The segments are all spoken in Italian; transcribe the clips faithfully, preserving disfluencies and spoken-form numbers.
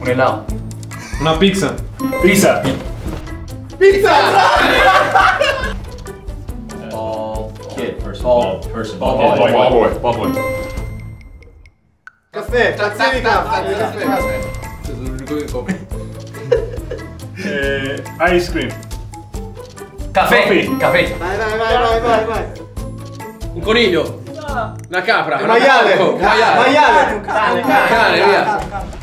Un helado. Una pizza. Pizza. Pizza! Ball. Kid, person, Ball. ball, person, Ball ball, boy. ball, Ball boy. Ball boy. Caffè, tazzini di caffè, caffè. Sono l'unico che copre. Eh, ice cream. Caffè. Coffee. Caffè. Vai, vai, vai, vai, vai, vai. Un coniglio. Una capra. Un maiale. Un maiale. Maiale. Un cane, via.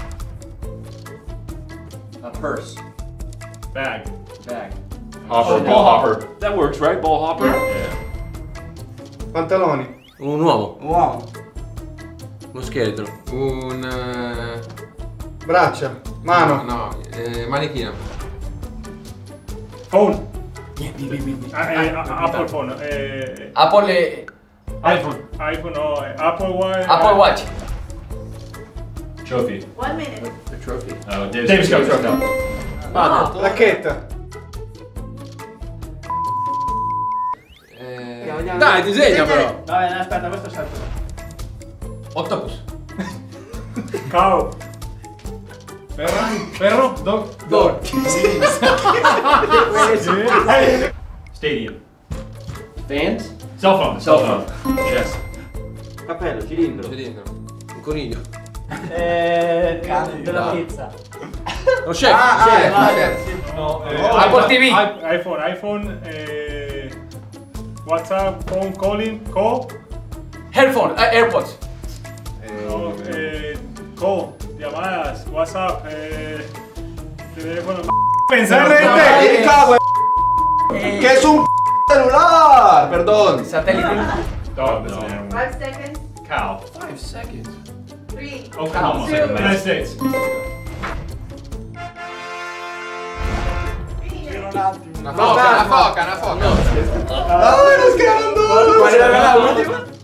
A purse. Bag. Bag. Hopper. Ball hopper. That works, right? Ball hopper? Yeah. Pantaloni. Un uomo. Uomo. Uno scheletro. Un... eh, Braccia. Mano. No, eh, manichina. Phone. Ah, eh, Apple phone. Eh, Apple. iPhone. iPhone no. eh, Apple Watch. Apple Watch. Trophy. One minute. The trophy. Oh, Davis, Davis Cup. Davis Cup. Vado. Racchetta. Eh, dai, disegna però. Vabbè, aspetta, questo salto. Octopus. Cow. Perro. Perro. Dog. Door. Stadium. Fans. Cell phone. Cell phone. Chess. Cappello, cilindro. Cilindro. Un coniglio. Eh, della Dai. pizza. Lo chef. Ah, chef, ah, chef. No, eh, Apple T V. i- iPhone, iPhone, eh, WhatsApp, phone calling, call, Headphone. Uh, AirPods. no, eh, call, llamadas, WhatsApp, eh, teléfono. Pensar de Eh, este. cago, che es un celular. Perdón. Satellite. Dog, No. Five seconds. Cow. Five seconds. Three. Oklahoma. Two. United States. Una foca, una foca, una foca. Ah, lo scherzo. Qual era l'ultima?